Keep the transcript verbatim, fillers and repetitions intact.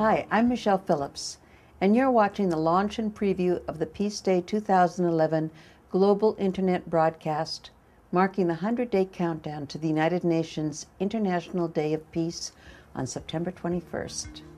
Hi, I'm Michelle Phillips, and you're watching the launch and preview of the Peace Day two thousand eleven global internet broadcast, marking the hundred-day countdown to the United Nations International Day of Peace on September twenty-first.